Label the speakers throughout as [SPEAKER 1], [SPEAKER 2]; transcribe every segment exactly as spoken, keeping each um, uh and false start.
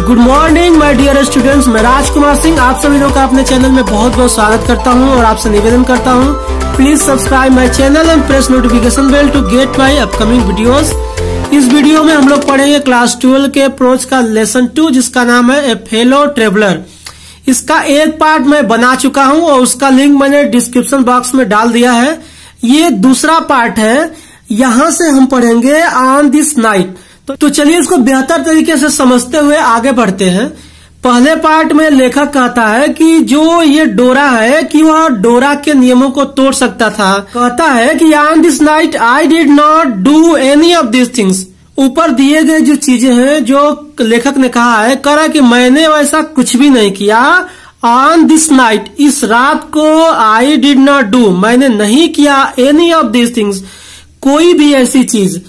[SPEAKER 1] Good morning my dear students, मैं राजकुमार सिंह आप सभी लोगों का अपने चैनल में बहुत बहुत स्वागत करता हूं और आपसे निवेदन करता हूं please subscribe my channel and press notification bell to get my upcoming videos. इस वीडियो में हम लोग पढ़ेंगे क्लास ट्वेल्व के अप्रोच का लेसन टू, जिसका नाम है ए फेलो ट्रेवलर। इसका एक पार्ट मैं बना चुका हूं और उसका लिंक मैंने डिस्क्रिप्शन बॉक्स में डाल दिया है। ये दूसरा पार्ट है, यहाँ से हम पढ़ेंगे ऑन दिस नाइट। तो, तो चलिए इसको बेहतर तरीके से समझते हुए आगे बढ़ते हैं। पहले पार्ट में लेखक कहता है कि जो ये डोरा है कि वह डोरा के नियमों को तोड़ सकता था। कहता है कि on this night I did not do any of this things. ऊपर दिए गए जो चीजें हैं जो लेखक ने कहा है, करा कि मैंने वैसा कुछ भी नहीं किया। ऑन दिस नाइट, इस रात को, आई डिड नॉट डू, मैंने नहीं किया एनी ऑफ दिस थिंग्स, कोई भी ऐसी चीज।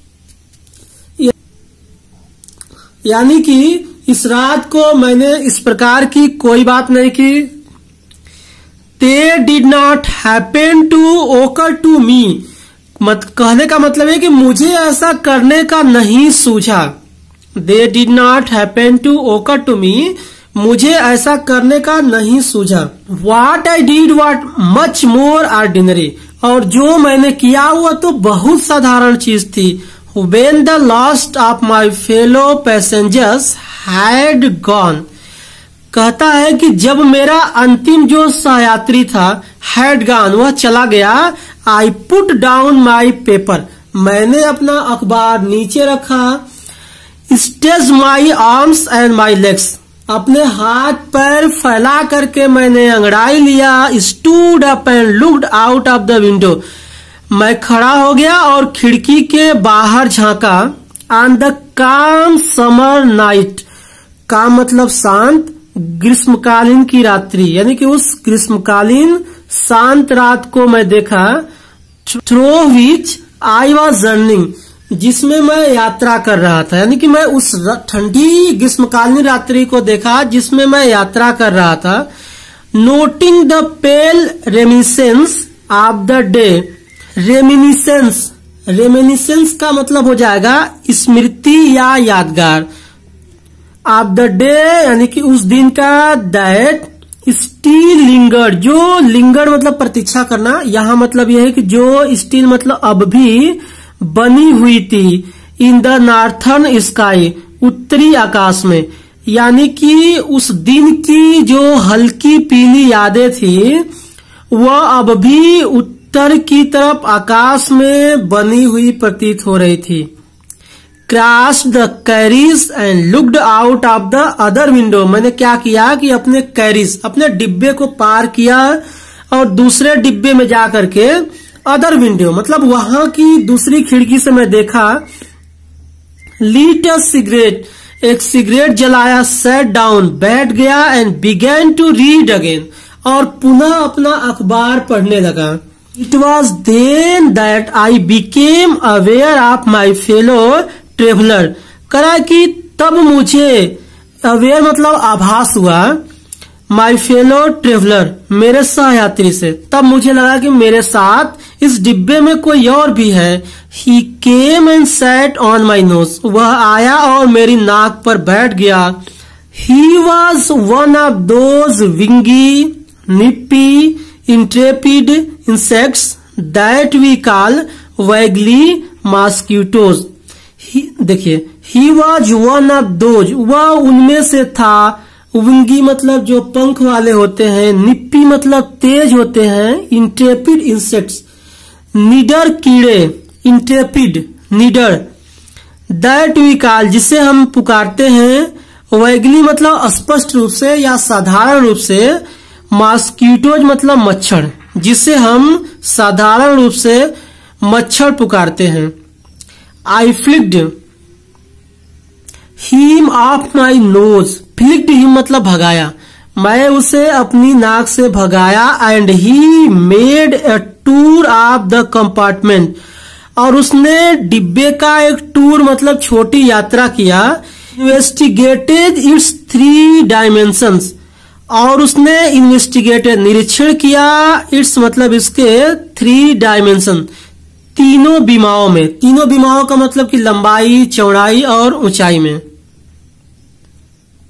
[SPEAKER 1] यानी कि इस रात को मैंने इस प्रकार की कोई बात नहीं की। They did not happen to occur to me, मत कहने का मतलब है कि मुझे ऐसा करने का नहीं सूझा। They did not happen to occur to me, मुझे ऐसा करने का नहीं सूझा। What I did what much more ordinary, और जो मैंने किया हुआ तो बहुत साधारण चीज थी। When the last of my fellow passengers had gone, कहता है कि जब मेरा अंतिम जो सहयात्री था had gone, वह चला गया। I put down my paper, मैंने अपना अखबार नीचे रखा। Stretched my arms and my legs, अपने हाथ पैर फैला करके मैंने अंगड़ाई लिया। Stood up and looked out of the window, मैं खड़ा हो गया और खिड़की के बाहर झांका। On the calm summer night, calm मतलब शांत, ग्रीष्मकालीन की रात्रि, यानी कि उस ग्रीष्मकालीन शांत रात को मैं देखा। Through which I was journeying, जिसमें मैं यात्रा कर रहा था, यानी कि मैं उस ठंडी ग्रीष्मकालीन रात्रि को देखा जिसमें मैं यात्रा कर रहा था। Noting the pale reminiscence of the day, reminiscence, reminiscence का मतलब हो जाएगा स्मृति या यादगार। ऑफ द डे यानी कि उस दिन का। दैट स्टिल लिंगर, जो लिंगर मतलब प्रतीक्षा करना, यहाँ मतलब यह है कि जो स्टिल मतलब अब भी बनी हुई थी। इन द नॉर्थर्न स्काई, उत्तरी आकाश में, यानी कि उस दिन की जो हल्की पीली यादें थी वह अब भी उत्तर की तरफ आकाश में बनी हुई प्रतीत हो रही थी। Cross the carriage and looked out of the other window, मैंने क्या किया कि अपने कैरीज, अपने डिब्बे को पार किया और दूसरे डिब्बे में जाकर के अदर विंडो मतलब वहां की दूसरी खिड़की से मैं देखा। लीट अ सिगरेट, एक सिगरेट जलाया। सेट डाउन, बैठ गया। And began to read again, और पुनः अपना अखबार पढ़ने लगा। It was then that I became aware of my fellow traveler, करा कि तब मुझे, अवेयर मतलब आभास हुआ, my fellow traveler, मेरे सहयात्री से। तब मुझे लगा कि मेरे साथ इस डिब्बे में कोई और भी है। He came and sat on my nose, वह आया और मेरी नाक पर बैठ गया। He was one of those wingy, nippy, intrepid insects that we call waggly mosquitoes। देखिए, he was one of those, वह उनमें से था। विंगी मतलब जो पंख वाले होते हैं, निप्पी मतलब तेज होते हैं, इंट्रेपिड इंसेक्ट्स, निडर कीड़े, इंट्रेपिड निडर, दैट वी कॉल, जिसे हम पुकारते हैं। वैगली मतलब स्पष्ट रूप से या साधारण रूप से। मॉस्किटोज मतलब मच्छर, जिसे हम साधारण रूप से मच्छर पुकारते हैं। I flicked him off my nose, flicked him मतलब भगाया, मैं उसे अपनी नाक से भगाया। And he made a tour of the compartment, और उसने डिब्बे का एक टूर मतलब छोटी यात्रा किया। इन्वेस्टिगेटेड इट्स थ्री डायमेंशंस, और उसने इन्वेस्टिगेटेड निरीक्षण किया। इट्स मतलब इसके थ्री डायमेंशन, तीनों बीमाओं में। तीनों बीमाओं का मतलब कि लंबाई, चौड़ाई और ऊंचाई में।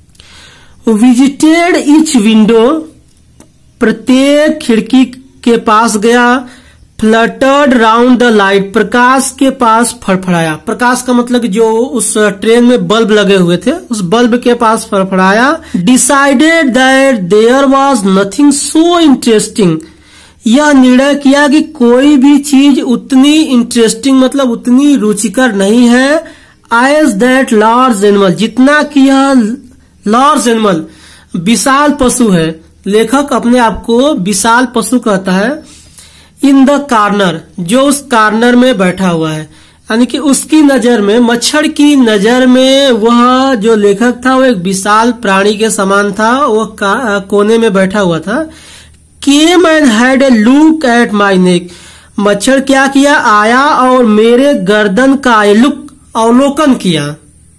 [SPEAKER 1] विजिटेड ईच विंडो, प्रत्येक खिड़की के पास गया। फ्लटर्ड राउंड द लाइट, प्रकाश के पास फड़फड़ाया। प्रकाश का मतलब जो उस ट्रेन में बल्ब लगे हुए थे उस बल्ब के पास फड़फड़ाया। Decided that there was nothing so interesting, यह निर्णय किया कि कोई भी चीज उतनी इंटरेस्टिंग मतलब उतनी रुचिकर नहीं है। एज दैट लार्ज एनिमल, जितना कि यह लार्ज एनिमल विशाल पशु है। लेखक अपने आप को विशाल पशु कहता है। इन द कार्नर, जो उस कार्नर में बैठा हुआ है, यानी कि उसकी नजर में, मच्छर की नजर में वह जो लेखक था वो एक विशाल प्राणी के समान था। वो कोने में बैठा हुआ था। Came and had a look at my neck, मच्छर क्या किया, आया और मेरे गर्दन का लुक अवलोकन किया।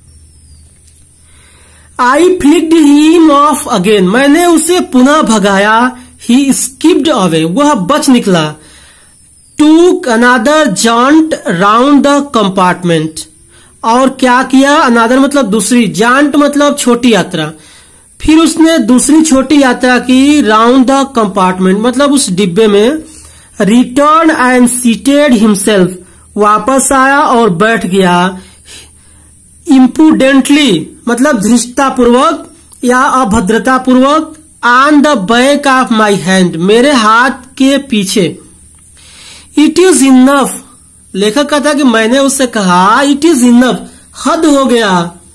[SPEAKER 1] I flicked him off again, मैंने उसे पुनः भगाया। ही स्किप्ड अवे, वह बच निकला। Took another jaunt round the compartment, और क्या किया, अनादर मतलब दूसरी, जांट मतलब छोटी यात्रा। फिर उसने दूसरी छोटी यात्रा की। राउंड द कंपार्टमेंट मतलब उस डिब्बे में। रिटर्न एंड सीटेड हिमसेल्फ, वापस आया और बैठ गया। इम्पुडेंटली मतलब धृष्टतापूर्वक या अभद्रतापूर्वक। On the back of my hand, मेरे हाथ के पीछे। इट इज इनफ, लेखक कहता कि मैंने उससे कहा इट इज इनफ, हद हो गया।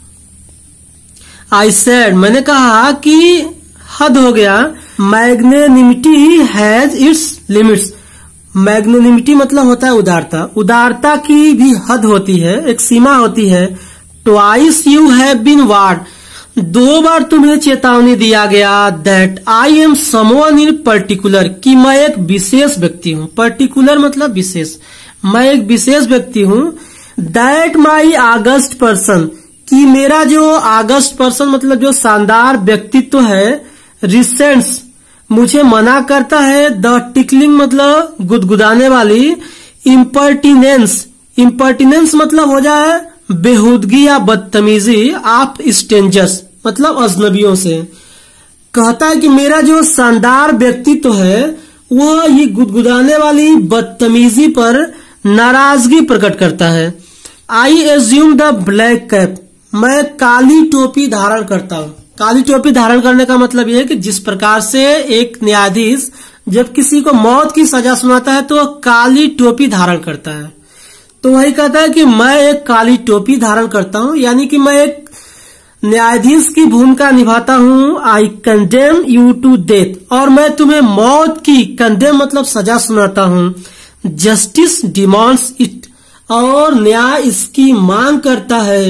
[SPEAKER 1] आई सेड, मैंने कहा कि हद हो गया। Magnanimity has its limits, magnanimity मतलब होता है उदारता, उदारता की भी हद होती है, एक सीमा होती है। Twice you have been warned, दो बार तुम्हें चेतावनी दिया गया। That I am someone in particular, कि मैं एक विशेष व्यक्ति हूं। पर्टिकुलर मतलब विशेष, मैं एक विशेष व्यक्ति हूं। दैट माई ऑगस्ट पर्सन, कि मेरा जो ऑगस्ट पर्सन मतलब जो शानदार व्यक्तित्व है। रिसेंट्स, मुझे मना करता है। द टिकलिंग मतलब गुदगुदाने वाली। इम्पर्टिनेंस, इम्पर्टिनेंस मतलब हो जाए बेहूदगी या बदतमीजी। आप स्ट्रेंजर्स मतलब अजनबियों से। कहता है कि मेरा जो शानदार व्यक्तित्व है वह ये गुदगुदाने वाली बदतमीजी पर नाराजगी प्रकट करता है। I assume the black cap, मैं काली टोपी धारण करता हूँ। काली टोपी धारण करने का मतलब यह है कि जिस प्रकार से एक न्यायाधीश जब किसी को मौत की सजा सुनाता है तो वह काली टोपी धारण करता है। तो वही कहता है कि मैं एक काली टोपी धारण करता हूं, यानी कि मैं एक न्यायाधीश की भूमिका निभाता हूं। I condemn you to death, और मैं तुम्हें मौत की, कंडेम मतलब सजा सुनाता हूं। जस्टिस डिमांड्स इट, और न्याय इसकी मांग करता है।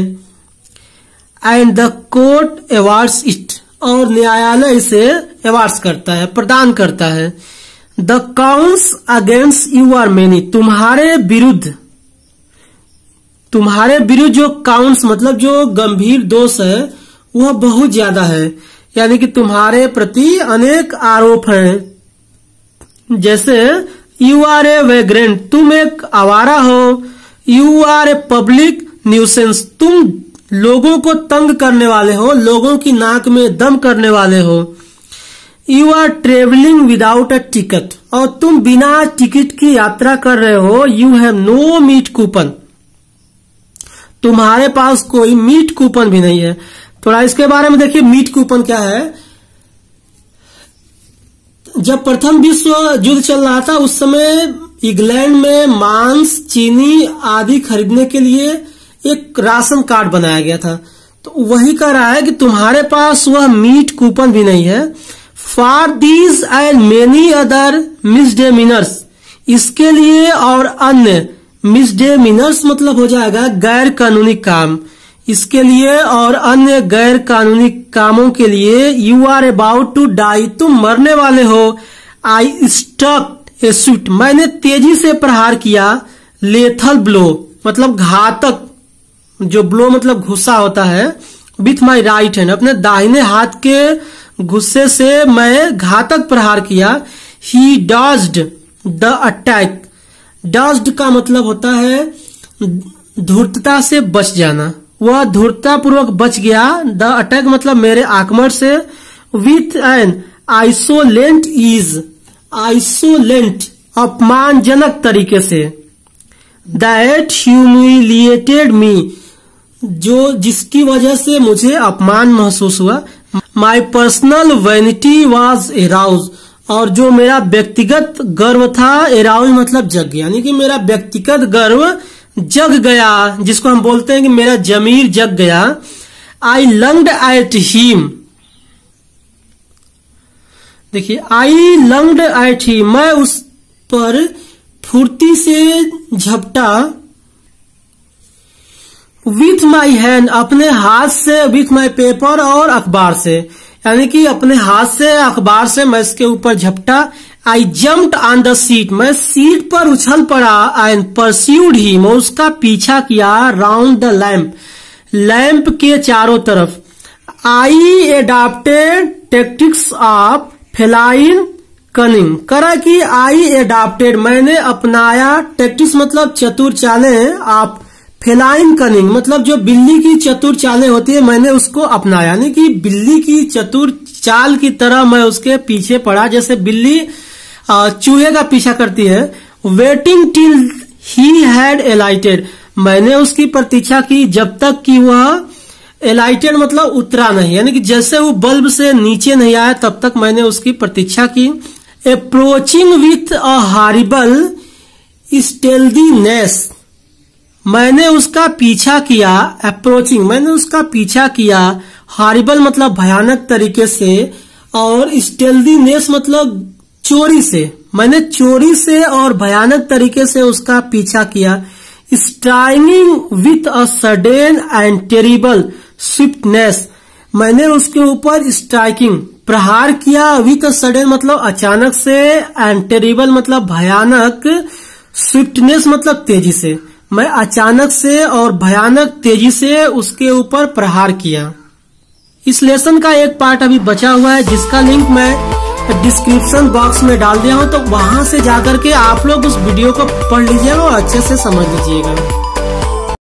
[SPEAKER 1] And the court awards it, और न्यायालय इसे अवार्ड्स करता है, प्रदान करता है। The counts against you are many, तुम्हारे विरुद्ध, तुम्हारे विरुद्ध जो काउंट्स मतलब जो गंभीर दोष है वह बहुत ज्यादा है, यानी कि तुम्हारे प्रति अनेक आरोप हैं। जैसे यू आर ए वेग्रेंट, तुम एक आवारा हो। You are a public nuisance, तुम लोगों को तंग करने वाले हो, लोगों की नाक में दम करने वाले हो। You are travelling without a ticket, और तुम बिना टिकट की यात्रा कर रहे हो। You have no meat coupon, तुम्हारे पास कोई मीट कूपन भी नहीं है। थोड़ा इसके बारे में देखिए, मीट कूपन क्या है। जब प्रथम विश्व युद्ध चल रहा था उस समय इंग्लैंड में मांस, चीनी आदि खरीदने के लिए एक राशन कार्ड बनाया गया था। तो वही कह रहा है कि तुम्हारे पास वह मीट कूपन भी नहीं है। For these and many other misdemeanours, इसके लिए और अन्य, मिसडेमिनर्स मतलब हो जाएगा गैर कानूनी काम, इसके लिए और अन्य गैर कानूनी कामों के लिए। You are about to die, तुम मरने वाले हो। आई स्टक ए शूट, मैंने तेजी से प्रहार किया। लेथल ब्लो मतलब घातक, जो ब्लो मतलब गुस्सा होता है। विथ माई राइट हैंड, अपने दाहिने हाथ के गुस्से से मैं घातक प्रहार किया। ही डॉज्ड द अटैक, डॉज्ड का मतलब होता है धूर्तता से बच जाना, वह धूर्तापूर्वक बच गया। द अटैक मतलब मेरे आक्रमण से। With an insolent ease, insolent अपमानजनक तरीके से। दैट ह्यूमिलिएटेड मी, जो जिसकी वजह से मुझे अपमान महसूस हुआ। My personal vanity was aroused, और जो मेरा व्यक्तिगत गर्व था, एराउज मतलब जग गया, यानी कि मेरा व्यक्तिगत गर्व जग गया, जिसको हम बोलते हैं कि मेरा जमीर जग गया। आई लंग्ड एट हिम, देखिए आई लंग्ड एट हिम, मैं उस पर फुर्ती से झपटा। विथ माई हैंड, अपने हाथ से। विथ माई पेपर, और अखबार से, यानी कि अपने हाथ से अखबार से मैं इसके ऊपर झपटा। I jumped on the seat, मैं सीट पर उछल पड़ा। एंड परस्यूड ही, मैं उसका पीछा किया। राउंड द लैम्प, लैम्प के चारों तरफ। I adapted tactics of feline cunning, करा कि आई एडाप्टेड, मैंने अपनाया। टेक्टिक्स मतलब चतुर चालें। आप फेलाइन कनिंग मतलब जो बिल्ली की चतुर चालें होती है, मैंने उसको अपनाया, यानी कि बिल्ली की चतुर चाल की तरह मैं उसके पीछे पड़ा, जैसे बिल्ली चूहे का पीछा करती है। Waiting till he had alighted, मैंने उसकी प्रतीक्षा की जब तक कि वह एलाइटेड मतलब उतरा नहीं, यानी कि जैसे वो बल्ब से नीचे नहीं आया तब तक मैंने उसकी प्रतीक्षा की। Approaching with a horrible stealthiness, मैंने उसका पीछा किया। अप्रोचिंग, मैंने उसका पीछा किया। हॉरिबल मतलब भयानक तरीके से, और स्टेल्दीनेस मतलब चोरी से, मैंने चोरी से और भयानक तरीके से उसका पीछा किया। Striking with a sudden and terrible swiftness, मैंने उसके ऊपर स्ट्राइकिंग प्रहार किया। विथ अ सडन मतलब अचानक से, एंड टेरिबल मतलब भयानक, स्विफ्टनेस मतलब तेजी से, मैं अचानक से और भयानक तेजी से उसके ऊपर प्रहार किया। इस लेसन का एक पार्ट अभी बचा हुआ है, जिसका लिंक मैं डिस्क्रिप्शन बॉक्स में डाल दिया हूं, तो वहां से जाकर के आप लोग उस वीडियो को पढ़ लीजिएगा और अच्छे से समझ लीजिएगा।